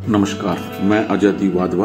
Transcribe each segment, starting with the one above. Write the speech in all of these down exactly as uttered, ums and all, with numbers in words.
नमस्कार, मैं अजय दी वाधवा।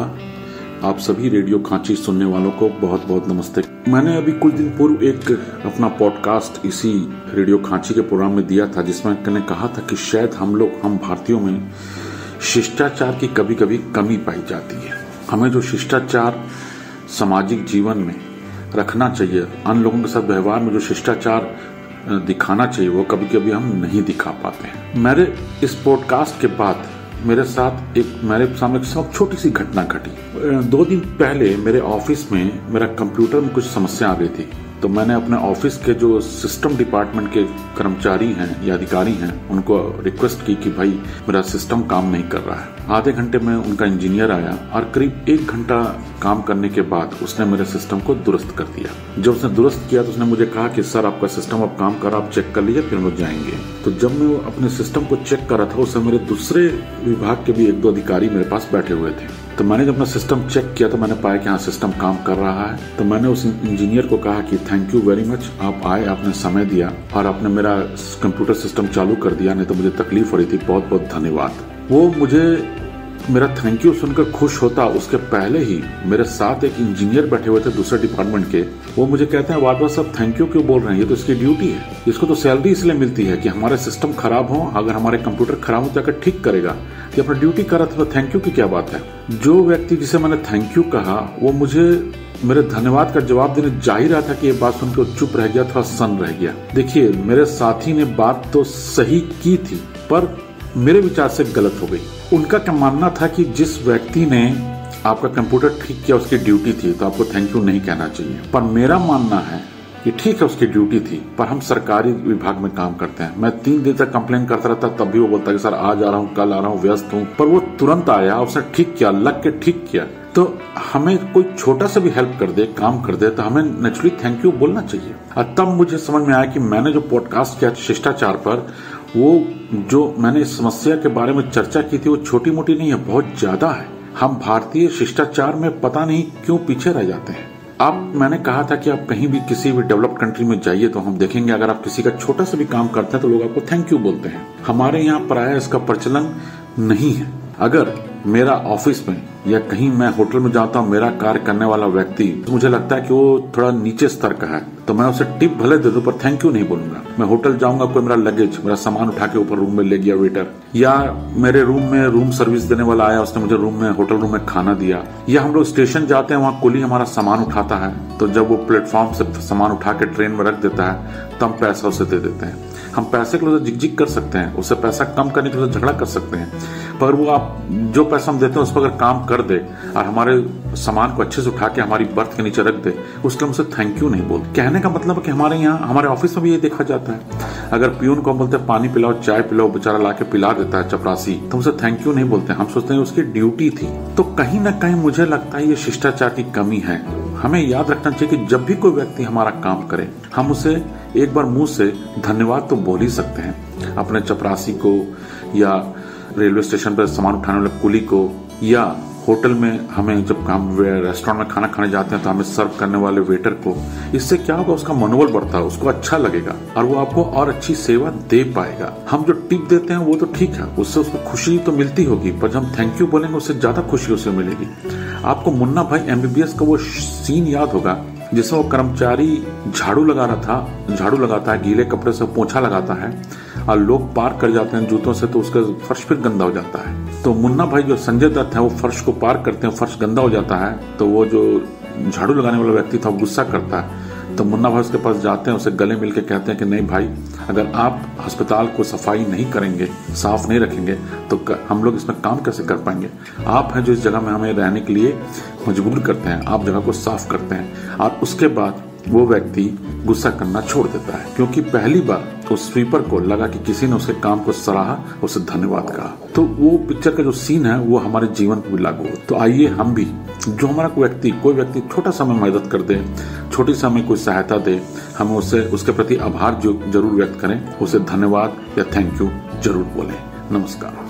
आप सभी रेडियो खांची सुनने वालों को बहुत बहुत नमस्ते। मैंने अभी कुछ दिन पूर्व एक अपना पॉडकास्ट इसी रेडियो खांची के प्रोग्राम में दिया था, जिसमें मैंने कहा था कि शायद हम लोग हम भारतीयों में शिष्टाचार की कभी कभी कमी पाई जाती है। हमें जो शिष्टाचार सामाजिक जीवन में रखना चाहिए, अन्य लोगों के साथ व्यवहार में जो शिष्टाचार दिखाना चाहिए, वो कभी कभी हम नहीं दिखा पाते हैं। मेरे इस पॉडकास्ट के बाद मेरे साथ एक मेरे सामने एक छोटी सी घटना घटी। दो दिन पहले मेरे ऑफिस में मेरा कंप्यूटर में कुछ समस्या आ गई थी, तो मैंने अपने ऑफिस के जो सिस्टम डिपार्टमेंट के कर्मचारी हैं या अधिकारी हैं उनको रिक्वेस्ट की कि भाई मेरा सिस्टम काम नहीं कर रहा है। आधे घंटे में उनका इंजीनियर आया और करीब एक घंटा काम करने के बाद उसने मेरे सिस्टम को दुरुस्त कर दिया। जब उसने दुरुस्त किया तो उसने मुझे कहा कि सर आपका सिस्टम अब काम कर रहा, आप चेक कर लीजिए, फिर हम लोग जाएंगे। तो जब मैं अपने सिस्टम को चेक कर रहा था, उससे मेरे दूसरे विभाग के भी एक दो अधिकारी मेरे पास बैठे हुए थे। तो मैंने जब अपना सिस्टम चेक किया तो मैंने पाया कि हाँ सिस्टम काम कर रहा है। तो मैंने उस इंजीनियर को कहा कि थैंक यू वेरी मच, आप आए, आपने समय दिया और आपने मेरा कंप्यूटर सिस्टम चालू कर दिया, नहीं तो मुझे तकलीफ हो रही थी। बहुत बहुत धन्यवाद। वो मुझे मेरा थैंक यू सुनकर खुश होता, उसके पहले ही मेरे साथ एक इंजीनियर बैठे हुए थे दूसरे डिपार्टमेंट के। वो मुझे कहते हैं वाधवा साहब थैंक यू क्यों बोल रहे हैं, ये तो इसकी ड्यूटी है, इसको तो सैलरी इसलिए मिलती है कि हमारे सिस्टम खराब हो, अगर हमारे कंप्यूटर खराब हो तो आकर ठीक करेगा, ये अपना ड्यूटी कर रहा था, तो थैंक यू की क्या बात है। जो व्यक्ति जिसे मैंने थैंक यू कहा वो मुझे मेरे धन्यवाद का जवाब देने जा ही रहा था कि ये बात सुनकर चुप रह गया, थोड़ा सन रह गया। देखिए, मेरे साथी ने बात तो सही की थी पर मेरे विचार से गलत हो गई। उनका क्या मानना था कि जिस व्यक्ति ने आपका कंप्यूटर ठीक किया उसकी ड्यूटी थी, तो आपको थैंक यू नहीं कहना चाहिए। पर मेरा मानना है कि ठीक है उसकी ड्यूटी थी, पर हम सरकारी विभाग में काम करते हैं। मैं तीन दिन तक कंप्लेन करता रहता, तब भी वो बोलता कि सर आज आ रहा हूँ, कल आ रहा हूँ, व्यस्त हूँ। पर वो तुरंत आया, उसने ठीक किया, लग के ठीक किया। तो हमें कोई छोटा सा भी हेल्प कर दे, काम कर दे, तो हमें नेचुरली थैंक यू बोलना चाहिए। और तब मुझे समझ में आया कि मैंने जो पॉडकास्ट किया शिष्टाचार पर, वो जो मैंने इस समस्या के बारे में चर्चा की थी वो छोटी मोटी नहीं है, बहुत ज्यादा है। हम भारतीय शिष्टाचार में पता नहीं क्यों पीछे रह जाते हैं। आप मैंने कहा था कि आप कहीं भी किसी भी डेवलप्ड कंट्री में जाइए तो हम देखेंगे अगर आप किसी का छोटा सा भी काम करते हैं तो लोग आपको थैंक यू बोलते हैं। हमारे यहाँ प्रायः इसका प्रचलन नहीं है। अगर मेरा ऑफिस में या कहीं मैं होटल में जाता हूँ, मेरा कार्य करने वाला व्यक्ति, तो मुझे लगता है कि वो थोड़ा नीचे स्तर का है, तो मैं उसे टिप भले दे दूं पर थैंक यू नहीं बोलूंगा। मैं होटल जाऊंगा, कोई मेरा लगेज, मेरा सामान उठा के ऊपर रूम में ले गया वेटर, या मेरे रूम में रूम सर्विस देने वाला आया, उसने मुझे रूम में होटल रूम में खाना दिया, या हम लोग स्टेशन जाते हैं, वहाँ कुली हमारा सामान उठाता है, तो जब वो प्लेटफॉर्म से सामान उठा के ट्रेन में रख देता है तो हम पैसा उसे दे देते हैं। हम पैसे के लिए जिग-जिग कर सकते हैं, उससे पैसा कम करने के लिए झगड़ा कर सकते हैं, पर वो आप जो पैसा हम देते हैं उस पर अगर काम कर दे और हमारे सामान को अच्छे से उठा के हमारी बर्थ के नीचे रख दे, उसके हमसे थैंक यू नहीं बोलते। कहने का मतलब है कि हमारे यहाँ हमारे ऑफिस में भी ये देखा जाता है, अगर पियून को हम बोलते हैं पानी पिलाओ, चाय पिलाओ, बेचारा ला के पिला देता है चपरासी, तो हमसे थैंक यू नहीं बोलते, हम सोचते हैं उसकी ड्यूटी थी। तो कहीं ना कहीं मुझे लगता है ये शिष्टाचार की कमी है। हमें याद रखना चाहिए कि जब भी कोई व्यक्ति हमारा काम करे, हम उसे एक बार मुंह से धन्यवाद तो बोल ही सकते हैं। अपने चपरासी को, या रेलवे स्टेशन पर सामान उठाने वाले कुली को, या होटल में हमें जब हम रेस्टोरेंट में खाना खाने जाते हैं तो हमें सर्व करने वाले वेटर को, इससे क्या होगा, उसका मनोबल बढ़ता है, उसको अच्छा लगेगा और वो आपको और अच्छी सेवा दे पाएगा। हम जो टिप देते हैं वो तो ठीक है, उससे उसको खुशी तो मिलती होगी, पर जब हम थैंक यू बोलेंगे उससे ज्यादा खुशी उसे मिलेगी। आपको मुन्ना भाई एमबीबीएस का वो सीन याद होगा जिसमें वो कर्मचारी झाड़ू लगा रहा था, झाड़ू लगाता है, गीले कपड़े से पोंछा लगाता है और लोग पार कर जाते हैं जूतों से, तो उसका फर्श फिर गंदा हो जाता है। तो मुन्ना भाई जो संजय दत्त है वो फर्श को पार करते हैं, फर्श गंदा हो जाता है, तो वो जो झाड़ू लगाने वाला व्यक्ति था वो गुस्सा करता है। तो मुन्ना भाई उसके पास जाते हैं, उसे गले मिल के कहते हैं कि नहीं भाई, अगर आप अस्पताल को सफाई नहीं करेंगे, साफ नहीं रखेंगे, तो हम लोग इसमें काम कैसे कर पाएंगे। आप हैं जो इस जगह में हमें रहने के लिए मजबूर करते हैं, आप जगह को साफ करते हैं। और उसके बाद वो व्यक्ति गुस्सा करना छोड़ देता है, क्योंकि पहली बार उस स्वीपर को लगा कि किसी ने उसके काम को सराहा, उसे धन्यवाद कहा। तो वो पिक्चर का जो सीन है वो हमारे जीवन पर भी लागू हो। तो आइए हम भी, जो हमारा कोई व्यक्ति कोई व्यक्ति छोटा सा हमें मदद कर दे, छोटी सा हमें कोई सहायता दे, हम उससे उसके प्रति आभार जो जरूर व्यक्त करें, उसे धन्यवाद या थैंक यू जरूर बोलें। नमस्कार।